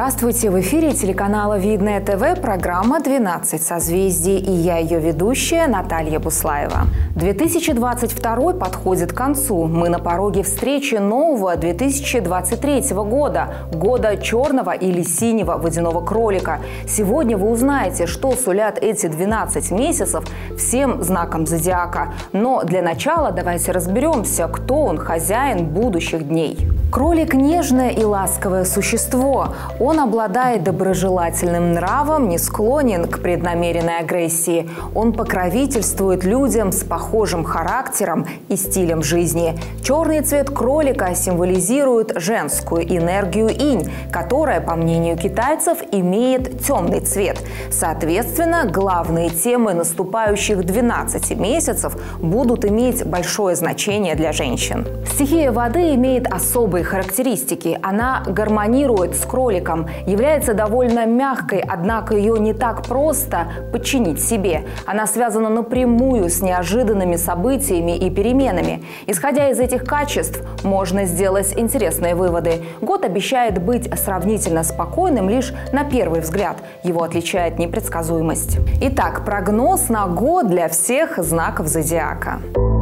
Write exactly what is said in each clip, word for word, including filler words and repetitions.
Здравствуйте! В эфире телеканала Видное ТВ программа «двенадцать созвездий» и я ее ведущая Наталья Буслаева. две тысячи двадцать второй подходит к концу. Мы на пороге встречи нового две тысячи двадцать третьего года, года черного или синего водяного кролика. Сегодня вы узнаете, что сулят эти двенадцать месяцев всем знакам зодиака. Но для начала давайте разберемся, кто он, хозяин будущих дней. Кролик – нежное и ласковое существо. Он обладает доброжелательным нравом, не склонен к преднамеренной агрессии. Он покровительствует людям с похожим характером и стилем жизни. Черный цвет кролика символизирует женскую энергию инь, которая, по мнению китайцев, имеет темный цвет. Соответственно, главные темы наступающих двенадцати месяцев будут иметь большое значение для женщин. Стихия воды имеет особый характеристики. Она гармонирует с кроликом, является довольно мягкой, однако ее не так просто подчинить себе. Она связана напрямую с неожиданными событиями и переменами. Исходя из этих качеств, можно сделать интересные выводы. Год обещает быть сравнительно спокойным лишь на первый взгляд. Его отличает непредсказуемость. Итак, прогноз на год для всех знаков зодиака.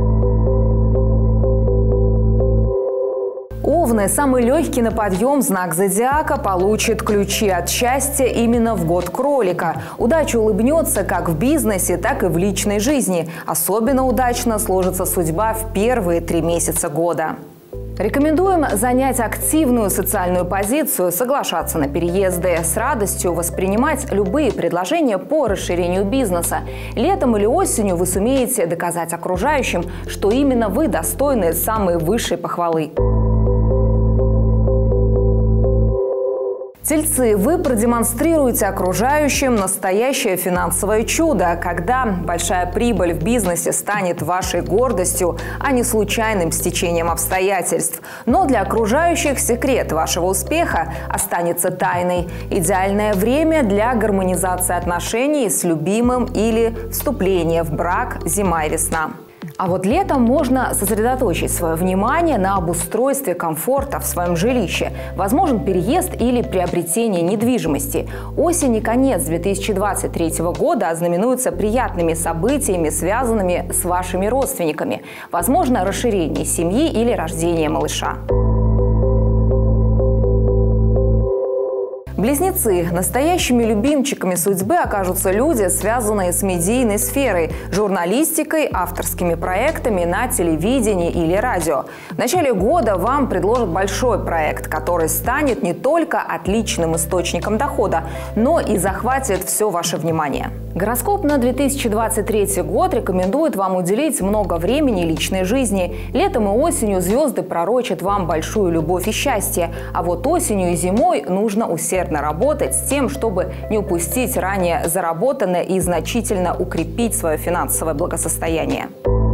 Овны, самый легкий на подъем знак зодиака, получит ключи от счастья именно в год кролика. Удача улыбнется как в бизнесе, так и в личной жизни. Особенно удачно сложится судьба в первые три месяца года. Рекомендуем занять активную социальную позицию, соглашаться на переезды, с радостью воспринимать любые предложения по расширению бизнеса. Летом или осенью вы сумеете доказать окружающим, что именно вы достойны самой высшей похвалы. Тельцы, вы продемонстрируете окружающим настоящее финансовое чудо, когда большая прибыль в бизнесе станет вашей гордостью, а не случайным стечением обстоятельств. Но для окружающих секрет вашего успеха останется тайной. Идеальное время для гармонизации отношений с любимым или вступления в брак зима и весна. А вот летом можно сосредоточить свое внимание на обустройстве комфорта в своем жилище. Возможен переезд или приобретение недвижимости. Осень и конец две тысячи двадцать третьего года ознаменуются приятными событиями, связанными с вашими родственниками. Возможно расширение семьи или рождение малыша. Близнецы. Настоящими любимчиками судьбы окажутся люди, связанные с медийной сферой, журналистикой, авторскими проектами на телевидении или радио. В начале года вам предложат большой проект, который станет не только отличным источником дохода, но и захватит все ваше внимание. Гороскоп на две тысячи двадцать третий год рекомендует вам уделить много времени личной жизни. Летом и осенью звезды пророчат вам большую любовь и счастье, а вот осенью и зимой нужно усердно работать с тем, чтобы не упустить ранее заработанное и значительно укрепить свое финансовое благосостояние.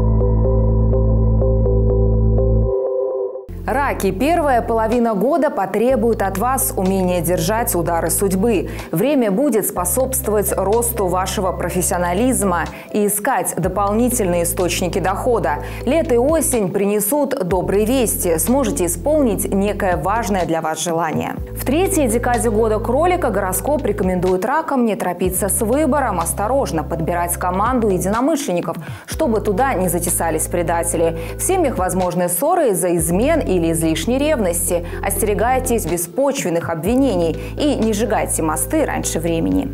Раки. Первая половина года потребует от вас умения держать удары судьбы. Время будет способствовать росту вашего профессионализма и искать дополнительные источники дохода. Лето и осень принесут добрые вести. Сможете исполнить некое важное для вас желание. В третьей декаде года кролика гороскоп рекомендует ракам не торопиться с выбором, осторожно подбирать команду единомышленников, чтобы туда не затесались предатели. В семьях возможны ссоры из-за измен или излишней ревности. Остерегайтесь беспочвенных обвинений и не сжигайте мосты раньше времени.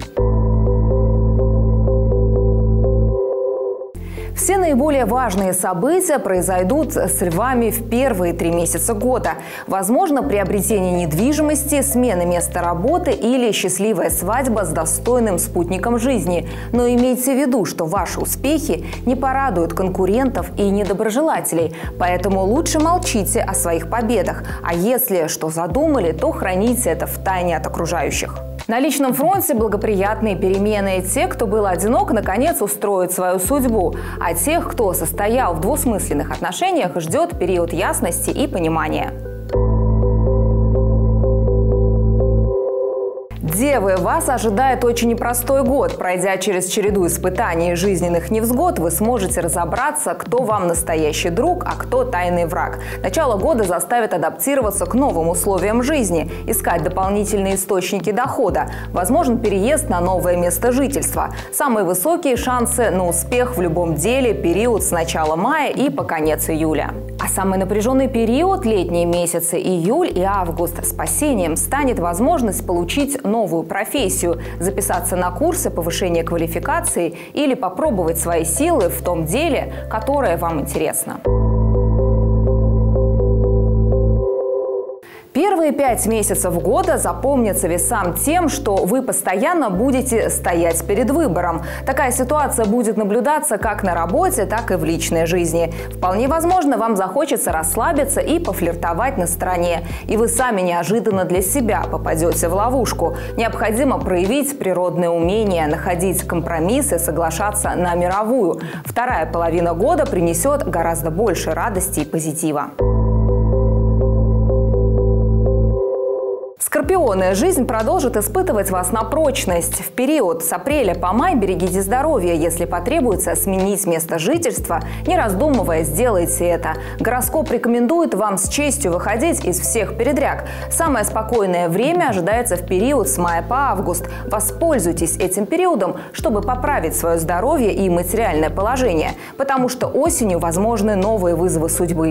Все наиболее важные события произойдут с львами в первые три месяца года. Возможно приобретение недвижимости, смена места работы или счастливая свадьба с достойным спутником жизни. Но имейте в виду, что ваши успехи не порадуют конкурентов и недоброжелателей. Поэтому лучше молчите о своих победах. А если что задумали, то храните это в тайне от окружающих. На личном фронте благоприятные перемены. Те, кто был одинок, наконец устроят свою судьбу. А тех, кто состоял в двусмысленных отношениях, ждет период ясности и понимания. Девы, вас ожидает очень непростой год. Пройдя через череду испытаний и жизненных невзгод, вы сможете разобраться, кто вам настоящий друг, а кто тайный враг. Начало года заставит адаптироваться к новым условиям жизни, искать дополнительные источники дохода. Возможен переезд на новое место жительства. Самые высокие шансы на успех в любом деле – период с начала мая и по конец июля. А самый напряженный период – летние месяцы июль и август. Спасением станет возможность получить новую профессию, записаться на курсы повышения квалификации или попробовать свои силы в том деле, которое вам интересно. Первые пять месяцев года запомнятся весам тем, что вы постоянно будете стоять перед выбором. Такая ситуация будет наблюдаться как на работе, так и в личной жизни. Вполне возможно, вам захочется расслабиться и пофлиртовать на стороне. И вы сами неожиданно для себя попадете в ловушку. Необходимо проявить природное умение, находить компромиссы, соглашаться на мировую. Вторая половина года принесет гораздо больше радости и позитива. Скорпионы, жизнь продолжит испытывать вас на прочность. В период с апреля по май берегите здоровье. Если потребуется сменить место жительства, не раздумывая, сделайте это. Гороскоп рекомендует вам с честью выходить из всех передряг. Самое спокойное время ожидается в период с мая по август. Воспользуйтесь этим периодом, чтобы поправить свое здоровье и материальное положение, потому что осенью возможны новые вызовы судьбы.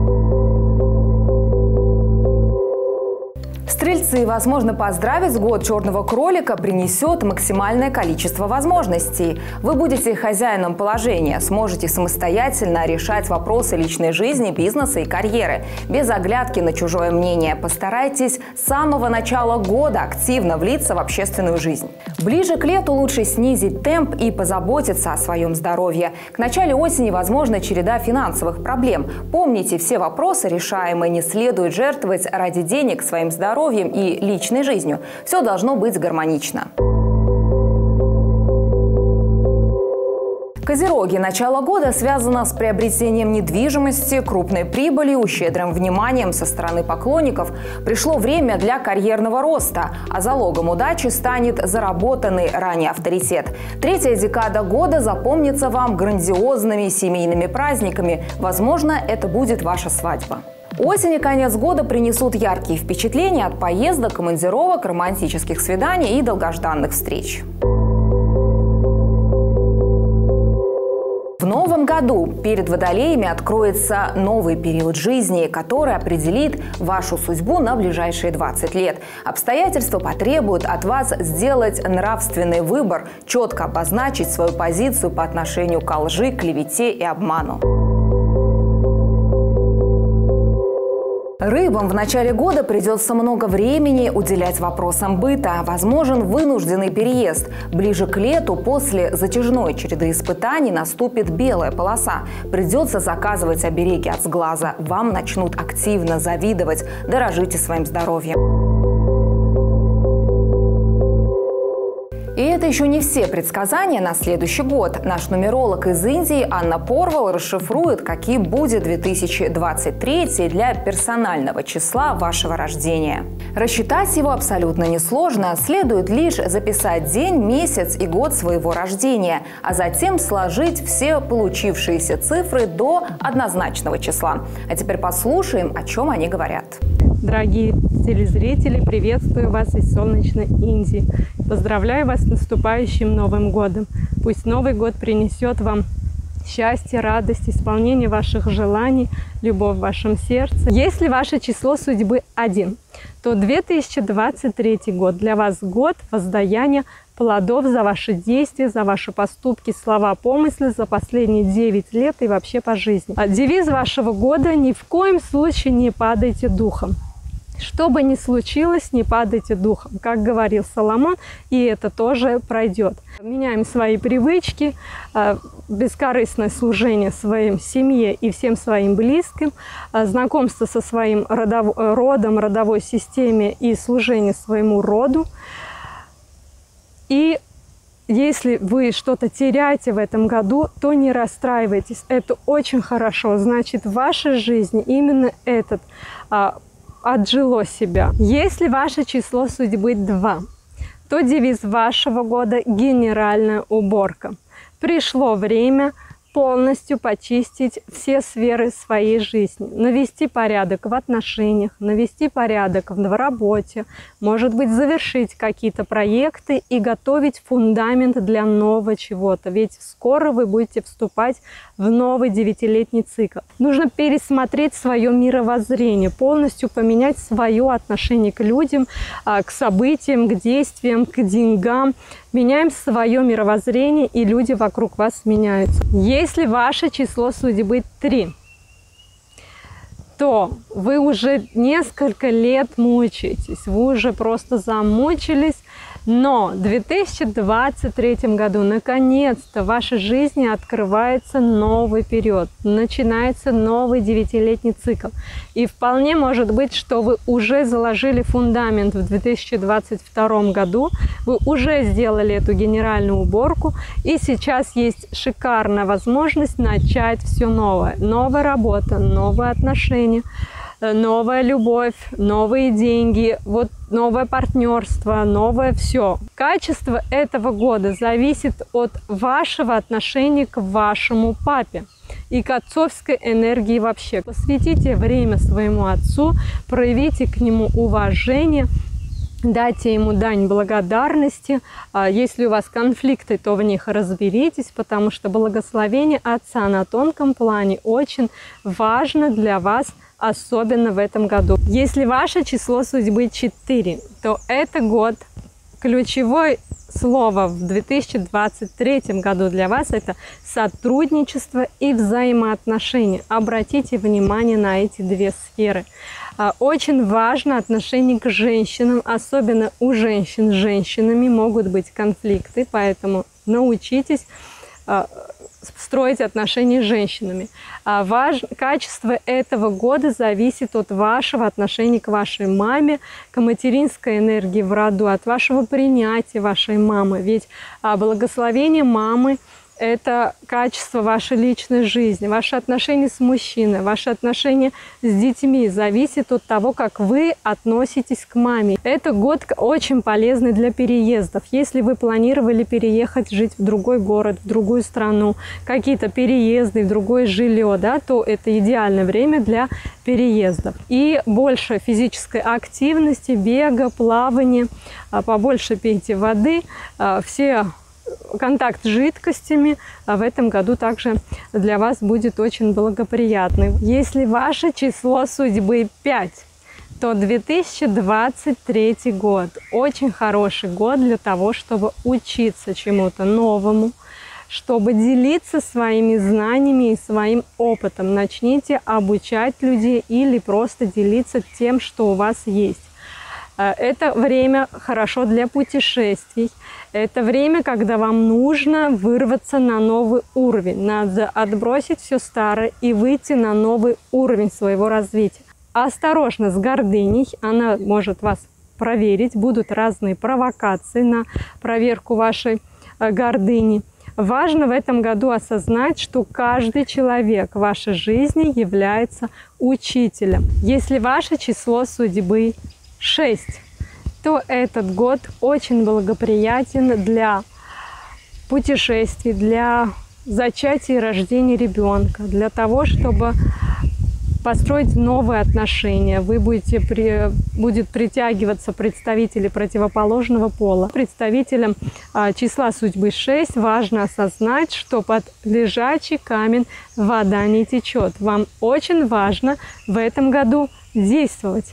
Стрельцы, возможно, поздравить год черного кролика принесет максимальное количество возможностей. Вы будете хозяином положения, сможете самостоятельно решать вопросы личной жизни, бизнеса и карьеры, без оглядки на чужое мнение. Постарайтесь с самого начала года активно влиться в общественную жизнь. Ближе к лету лучше снизить темп и позаботиться о своем здоровье. К началу осени возможна череда финансовых проблем. Помните, все вопросы решаемые, не следует жертвовать ради денег своим здоровьем и личной жизнью. Все должно быть гармонично. Козероги. Начало года связано с приобретением недвижимости, крупной прибылью, щедрым вниманием со стороны поклонников. Пришло время для карьерного роста, а залогом удачи станет заработанный ранее авторитет. Третья декада года запомнится вам грандиозными семейными праздниками. Возможно, это будет ваша свадьба. Осень и конец года принесут яркие впечатления от поездок, командировок, романтических свиданий и долгожданных встреч. В новом году перед водолеями откроется новый период жизни, который определит вашу судьбу на ближайшие двадцать лет. Обстоятельства потребуют от вас сделать нравственный выбор, четко обозначить свою позицию по отношению к лжи, клевете и обману. Рыбам в начале года придется много времени уделять вопросам быта. Возможен вынужденный переезд. Ближе к лету, после затяжной череды испытаний, наступит белая полоса. Придется заказывать обереги от сглаза. Вам начнут активно завидовать. Дорожите своим здоровьем. И это еще не все предсказания на следующий год. Наш нумеролог из Индии Анна Порвал расшифрует, какие будет две тысячи двадцать третий для персонального числа вашего рождения. Рассчитать его абсолютно несложно. Следует лишь записать день, месяц и год своего рождения, а затем сложить все получившиеся цифры до однозначного числа. А теперь послушаем, о чем они говорят. Дорогие телезрители, приветствую вас из солнечной Индии. Поздравляю вас с наступающим Новым годом. Пусть Новый год принесет вам счастье, радость, исполнение ваших желаний, любовь в вашем сердце. Если ваше число судьбы один, то две тысячи двадцать третий год для вас год воздаяния плодов за ваши действия, за ваши поступки, слова, помыслы за последние девять лет и вообще по жизни. А девиз вашего года – ни в коем случае не падайте духом. Что бы ни случилось, не падайте духом, как говорил Соломон, и это тоже пройдет. Меняем свои привычки, бескорыстное служение своим семье и всем своим близким, знакомство со своим родов... родом, родовой системе и служение своему роду. И если вы что-то теряете в этом году, то не расстраивайтесь. Это очень хорошо. Значит, в вашей жизни именно этот а, отжило себя. Если ваше число судьбы два, то девиз вашего года – генеральная уборка. Пришло время полностью почистить все сферы своей жизни, навести порядок в отношениях, навести порядок в работе, может быть, завершить какие-то проекты и готовить фундамент для нового чего-то. Ведь скоро вы будете вступать в новый девятилетний цикл. Нужно пересмотреть свое мировоззрение, полностью поменять свое отношение к людям, к событиям, к действиям, к деньгам. Меняем свое мировоззрение, и люди вокруг вас меняются. Если ваше число судьбы три, то вы уже несколько лет мучаетесь, вы уже просто замучились, но в две тысячи двадцать третьем году наконец-то в вашей жизни открывается новый период, начинается новый девятилетний цикл. И вполне может быть, что вы уже заложили фундамент в две тысячи двадцать втором году, вы уже сделали эту генеральную уборку, и сейчас есть шикарная возможность начать все новое. Новая работа, новые отношения, новая любовь, новые деньги, вот новое партнерство, новое все. Качество этого года зависит от вашего отношения к вашему папе и к отцовской энергии вообще. Посвятите время своему отцу, проявите к нему уважение, дайте ему дань благодарности. Если у вас конфликты, то в них разберитесь, потому что благословение отца на тонком плане очень важно для вас, особенно в этом году. Если ваше число судьбы четыре, то это год. Ключевое слово в две тысячи двадцать третьем году для вас – это сотрудничество и взаимоотношения. Обратите внимание на эти две сферы. Очень важно отношение к женщинам, особенно у женщин с женщинами могут быть конфликты, поэтому научитесь строить отношения с женщинами. А ваш, качество этого года зависит от вашего отношения к вашей маме, к материнской энергии в роду, от вашего принятия вашей мамы. Ведь а, благословение мамы – это качество вашей личной жизни, ваши отношения с мужчиной, ваши отношения с детьми зависит от того, как вы относитесь к маме. Это год очень полезный для переездов. Если вы планировали переехать жить в другой город, в другую страну, какие-то переезды, в другое жилье, да, то это идеальное время для переездов. И больше физической активности, бега, плавания, побольше пейте воды, все контакт с жидкостями в этом году также для вас будет очень благоприятный. Если ваше число судьбы пять, то две тысячи двадцать третий год очень хороший год для того, чтобы учиться чему-то новому, чтобы делиться своими знаниями и своим опытом. Начните обучать людей или просто делиться тем, что у вас есть. Это время хорошо для путешествий. Это время, когда вам нужно вырваться на новый уровень. Надо отбросить все старое и выйти на новый уровень своего развития. Осторожно с гордыней, она может вас проверить. Будут разные провокации на проверку вашей гордыни. Важно в этом году осознать, что каждый человек в вашей жизни является учителем. Если ваше число судьбы шесть, то этот год очень благоприятен для путешествий, для зачатия и рождения ребенка, для того, чтобы построить новые отношения. Вы будете при, будет притягиваться представители противоположного пола. Представителям а, числа судьбы шесть важно осознать, что под лежачий камень вода не течет. Вам очень важно в этом году действовать.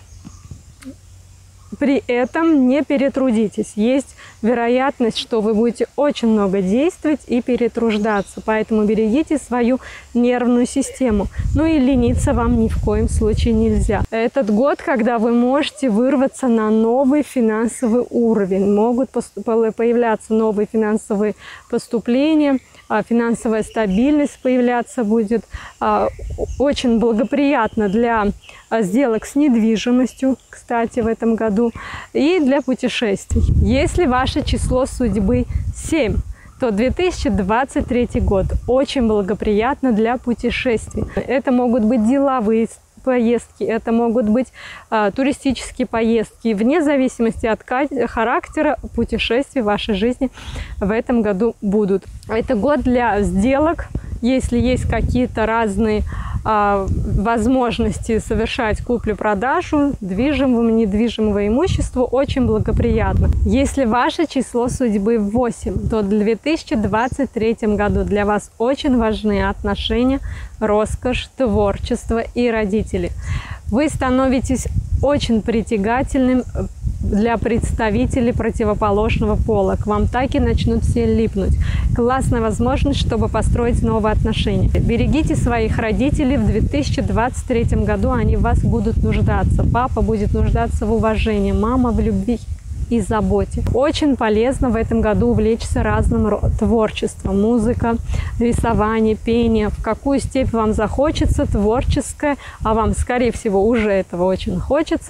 При этом не перетрудитесь. Есть вероятность, что вы будете очень много действовать и перетруждаться. Поэтому берегите свою нервную систему. Ну и лениться вам ни в коем случае нельзя. Этот год, когда вы можете вырваться на новый финансовый уровень. Могут появляться новые финансовые поступления, финансовая стабильность появляться будет. Очень благоприятно для сделок с недвижимостью, кстати, в этом году, и для путешествий. Если ваше число судьбы семь, то две тысячи двадцать третий год очень благоприятно для путешествий. Это могут быть деловые поездки, это могут быть а, туристические поездки. Вне зависимости от характера путешествий в вашей жизни в этом году будут. Это год для сделок. Если есть какие-то разные а, возможности совершать куплю-продажу движимого, недвижимого имущества, очень благоприятно. Если ваше число судьбы восемь, то в две тысячи двадцать третьем году для вас очень важны отношения, роскошь, творчество и родители. Вы становитесь очень притягательным для представителей противоположного пола. К вам так и начнут все липнуть. Классная возможность, чтобы построить новые отношения. Берегите своих родителей. В две тысячи двадцать третьем году они в вас будут нуждаться. Папа будет нуждаться в уважении, мама в любви и заботе. Очень полезно в этом году увлечься разным творчеством. Музыка, рисование, пение. В какую степь вам захочется, творческое, а вам, скорее всего, уже этого очень хочется,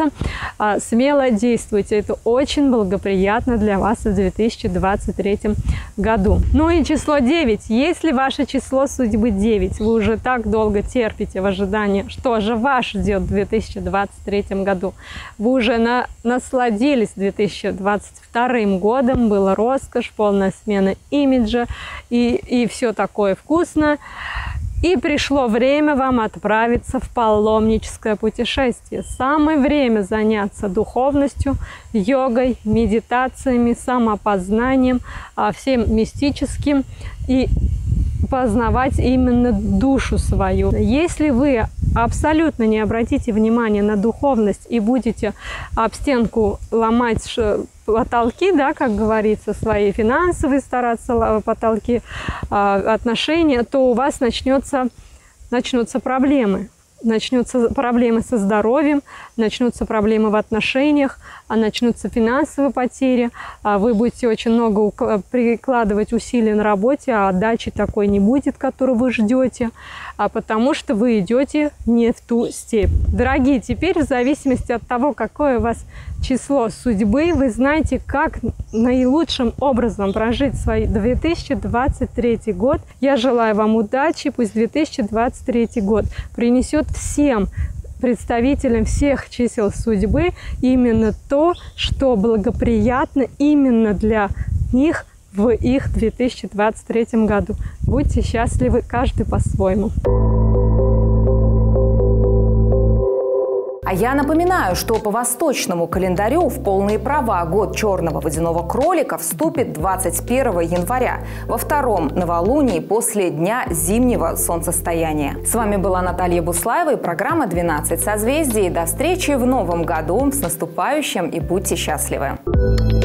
смело действуйте. Это очень благоприятно для вас в две тысячи двадцать третьем году. Ну и число девять. Если ваше число судьбы девять, вы уже так долго терпите в ожидании, что же вас ждет в две тысячи двадцать третьем году. Вы уже на, насладились две тысячи двадцать вторым годом, была роскошь, полная смена имиджа и, и все такое вкусно. И пришло время вам отправиться в паломническое путешествие. Самое время заняться духовностью, йогой, медитациями, самопознанием, всем мистическим и познавать именно душу свою. Если вы абсолютно не обратите внимания на духовность и будете об стенку ломать потолки, да, как говорится, свои финансовые стараться потолки, отношения, то у вас начнется, начнутся проблемы. Начнутся проблемы со здоровьем, начнутся проблемы в отношениях, а начнутся финансовые потери, вы будете очень много прикладывать усилий на работе, а отдачи такой не будет, которую вы ждете, а потому что вы идете не в ту степь. Дорогие, теперь в зависимости от того, какое у вас число судьбы, вы знаете, как наилучшим образом прожить свой две тысячи двадцать третий год. Я желаю вам удачи, пусть две тысячи двадцать третий год принесет всем представителям всех чисел судьбы именно то, что благоприятно именно для них в их две тысячи двадцать третьем году. Будьте счастливы, каждый по-своему. А я напоминаю, что по восточному календарю в полные права год черного водяного кролика вступит двадцать первого января, во втором новолунии после дня зимнего солнцестояния. С вами была Наталья Буслаева и программа «двенадцать созвездий». До встречи в новом году. С наступающим и будьте счастливы!